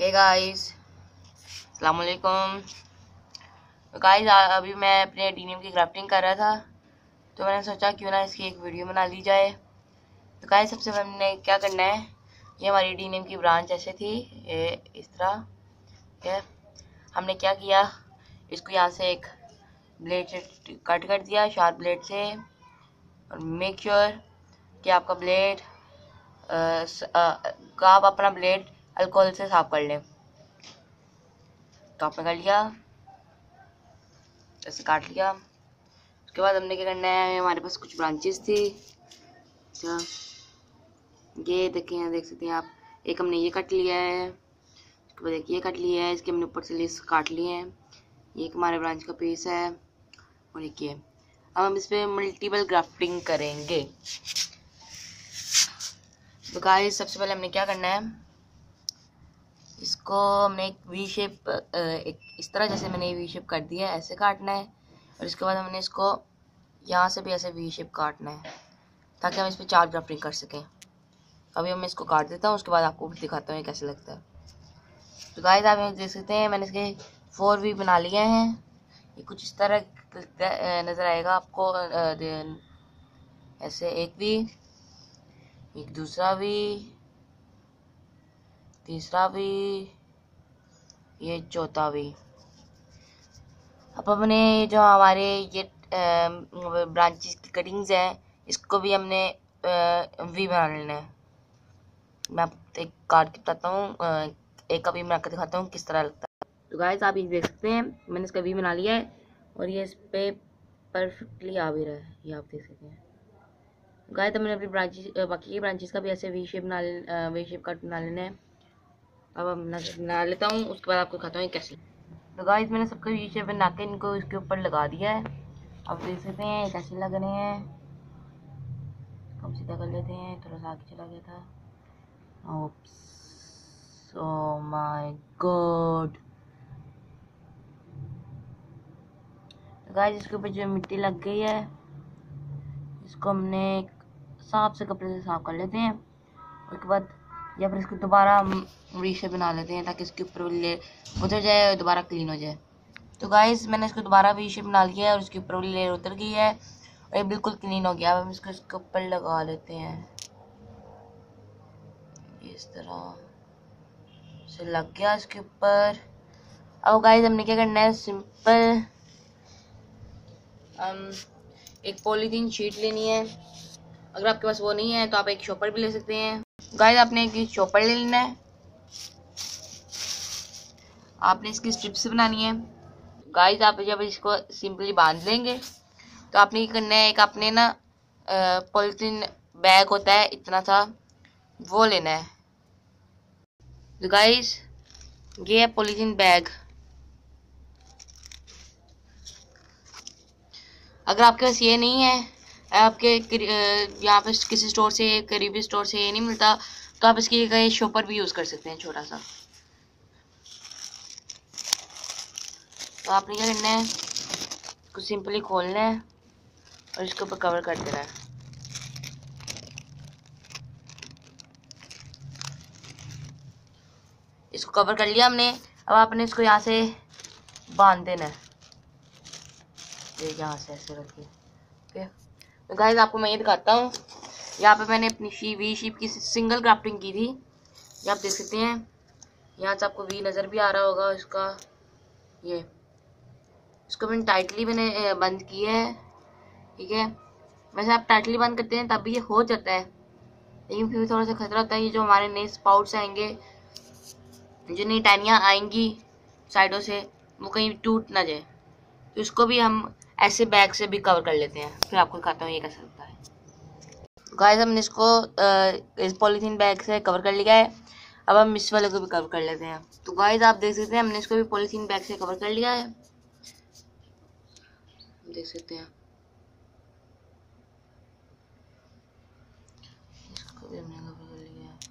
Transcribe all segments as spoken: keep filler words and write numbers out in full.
Hey guys, अस्सलाम वालेकुम। तो गाइस अभी मैं अपने एडेनियम की ग्राफ्टिंग कर रहा था, तो मैंने सोचा क्यों ना इसकी एक वीडियो बना ली जाए। तो गाइस सबसे पहले हमने क्या करना है, ये हमारी एडेनियम की ब्रांच ऐसे थी, ये इस तरह है। हमने क्या किया, इसको यहाँ से एक ब्लेड से कट कर दिया, शार्प ब्लेड से। और मेक श्योर कि आपका ब्लेड का आप अपना ब्लेड अल्कोहल से साफ कर लें। तो आपने कर लिया, ऐसे काट लिया। उसके बाद हमने क्या करना है, हमारे पास कुछ ब्रांचेस थी, अच्छा ये देखें, यहाँ देख सकते हैं आप। एक हमने ये कट लिया है, उसके बाद एक ये कट लिया है, इसके हमने ऊपर से लेस काट लिए हैं। ये एक हमारे ब्रांच का पीस है और एक ये। अब हम इस पर मल्टीपल ग्राफ्टिंग करेंगे। तो गाइस सबसे पहले हमने क्या करना है, इसको हमने एक वी शेप, एक इस तरह जैसे मैंने वी शेप कर दिया है, ऐसे काटना है। और इसके बाद हमने इसको यहाँ से भी ऐसे वी शेप काटना है, ताकि हम इस पर चार ग्राफ्टिंग कर सकें। अभी मैं इसको काट देता हूँ, उसके बाद आपको दिखाता हूँ ये कैसे लगता है। तो गाइस आप देख सकते हैं, मैंने इसके फोर वी बना लिए हैं। ये कुछ इस तरह नज़र आएगा आपको, ऐसे एक वी, एक दूसरा वी, तीसरा भी, ये चौथा भी। अब हमने जो हमारे ये ब्रांचेस की कटिंग्स हैं, इसको भी हमने वी बना लेना है। मैं आपको एक काट के बताता हूँ, एक का वी बना कर दिखाता हूँ किस तरह लगता है। तो गाइस आप ये देख सकते हैं, मैंने इसका वी बना लिया है और ये इस पे परफेक्टली आ भी रहा है, ये आप देख सकते हैं। गाइस तो मैंने अपनी ब्रांचेस, बाकी की ब्रांचेस का भी ऐसे वी शेप बना वी शेप कट बना लेना है। अब हम बना लेता हूँ, उसके बाद आपको दिखाता हूँ कैसे। तो गाइस मैंने सबको ये शेप बना के इनको इसके ऊपर लगा दिया है। अब देख सकते हैं कैसे लग रहे हैं। हम सीधा कर लेते हैं, थोड़ा सा आगे चला गया था। Oops, oh my god. तो गाइस इसके ऊपर जो मिट्टी लग गई है, इसको हमने साफ से कपड़े से साफ कर लेते हैं। उसके बाद या फिर इसको दोबारा हम रीशे बना लेते हैं, ताकि इसके ऊपर ले उतर जाए और दोबारा क्लीन हो जाए। तो गाइस मैंने इसको दोबारा रीशे बना लिया है और इसके ऊपर वाली लेयर उतर गई है और ये बिल्कुल क्लीन हो गया। अब हम इसको इसके ऊपर लगा लेते हैं, इस तरह से लग गया इसके ऊपर। अब गाइस हमने क्या करना है, सिंपल हम एक पॉलीथीन शीट लेनी है। अगर आपके पास वो नहीं है तो आप एक शॉपर भी ले सकते हैं। गाइस आपने एक चॉपर ले लेना है, आपने इसकी स्ट्रिप्स बनानी है। गाइस आप जब इसको सिंपली बांध लेंगे तो आपने क्या करना है, एक आपने ना पॉलिथीन बैग होता है इतना सा, वो लेना है। तो गाइस ये है पॉलिथीन बैग। अगर आपके पास ये नहीं है, आपके यहाँ पे किसी स्टोर से, करीबी स्टोर से ये नहीं मिलता, तो आप इसकी जगह शॉपर भी यूज़ कर सकते हैं, छोटा सा। तो आपने क्या करना है, इसको सिंपली खोलना है और इसके ऊपर कवर कर देना है। इसको कवर कर लिया हमने। अब आपने इसको यहाँ से बांध देना है, ये यहाँ से ऐसे रखिए। ओके, तो गाइस आपको मैं ये दिखाता हूँ। यहाँ पे मैंने अपनी शी वी शेप की सिंगल ग्राफ्टिंग की थी, ये आप देख सकते हैं। यहाँ से आपको वी नज़र भी आ रहा होगा इसका। ये इसको मैंने टाइटली मैंने बंद किया है, ठीक है। वैसे आप टाइटली बंद करते हैं तब भी ये हो जाता है, लेकिन फिर भी थोड़ा सा खतरा होता है। ये जो हमारे नए स्पाउट्स आएंगे, जो नई टहनियाँ आएंगी साइडों से, वो कहीं टूट ना जाए। तो इसको भी हम ऐसे बैग से भी कवर कर लेते हैं, फिर आपको दिखाता हूँ ये कैसा लगता है। गाइस हमने इसको इस पॉलीथीन बैग से कवर कर लिया है। अब हम इस वाले को भी कवर कर लेते हैं। तो गाइस आप देख सकते हैं, हमने इसको भी पॉलीथीन बैग से कवर कर लिया है, देख सकते हैं। इसको भी हमने कवर कर लिया है।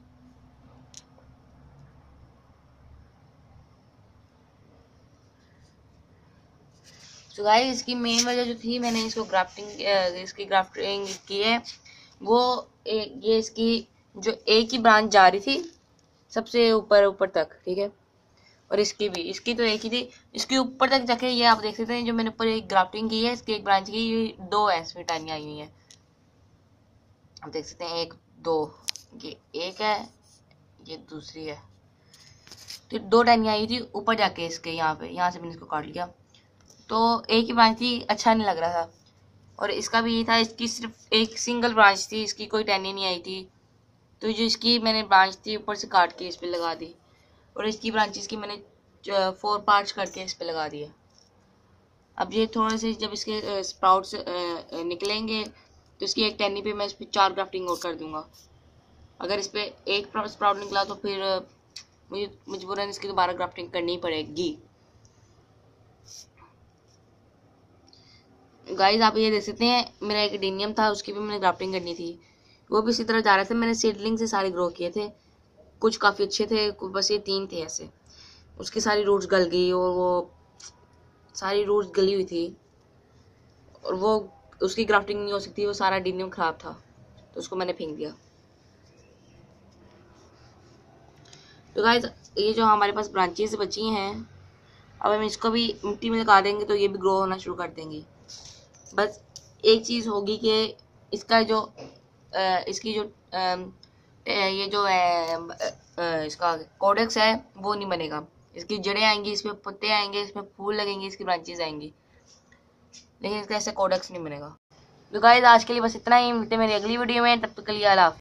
तो गाइस इसकी मेन वजह जो थी, मैंने इसको ग्राफ्टिंग इसकी ग्राफ्टिंग की है, वो ए, ये इसकी जो एक ही ब्रांच जा रही थी, सबसे ऊपर ऊपर तक, ठीक है। और इसकी भी, इसकी तो एक ही थी, इसके ऊपर तक जाके ये आप देख सकते हैं जो मैंने ऊपर एक ग्राफ्टिंग की है, इसकी एक ब्रांच की, ये दो है इसमें टहनियाँ आई हुई हैं, आप देख सकते हैं, एक दो, ये एक है, ये दूसरी है। तो दो टहनियाँ आई थी ऊपर जाके इसके, यहाँ पे, यहाँ से मैंने इसको काट लिया। तो एक ही ब्रांच थी, अच्छा नहीं लग रहा था। और इसका भी ये था, इसकी सिर्फ एक सिंगल ब्रांच थी, इसकी कोई टहनी नहीं आई थी। तो जो इसकी मैंने ब्रांच थी ऊपर से काट के इस पे लगा दी, और इसकी ब्रांचेस की मैंने फोर पार्ट्स करके इस पे लगा दिया। अब ये थोड़े से जब इसके स्प्राउट्स निकलेंगे तो इसकी एक टहनी पे मैं इस पे चार ग्राफ्टिंग और कर दूंगा। अगर इस पे एक स्प्राउट निकला तो फिर मुझे मजबूरन इसकी दोबारा ग्राफ्टिंग करनी पड़ेगी। गाइस आप ये देख सकते हैं, मेरा एक एडेनियम था, उसकी भी मैंने ग्राफ्टिंग करनी थी, वो भी इसी तरह जा रहे थे। मैंने सीडलिंग से सारे ग्रो किए थे, कुछ काफ़ी अच्छे थे, बस ये तीन थे ऐसे। उसकी सारी रूट्स गल गई, और वो सारी रूट्स गली हुई थी, और वो उसकी ग्राफ्टिंग नहीं हो सकती, वो सारा एडेनियम खराब था, तो उसको मैंने फेंक दिया। तो गाइस ये जो हमारे पास ब्रांचेस बची हैं, अब हम इसको भी मिट्टी में लगा देंगे तो ये भी ग्रो होना शुरू कर देंगी। बस एक चीज़ होगी कि इसका जो आ, इसकी जो आ, ये जो है आ, इसका कोडेक्स है वो नहीं बनेगा। इसकी जड़ें आएंगी, इसमें पत्ते आएंगे, इसमें फूल लगेंगे, इसकी ब्रांचेस आएंगी, लेकिन इसका ऐसे कोडेक्स नहीं बनेगा। तो गाइस आज के लिए बस इतना ही, मिलते हैं मेरी अगली वीडियो में, तब तक के लिए अल्लाह हाफ़िज़।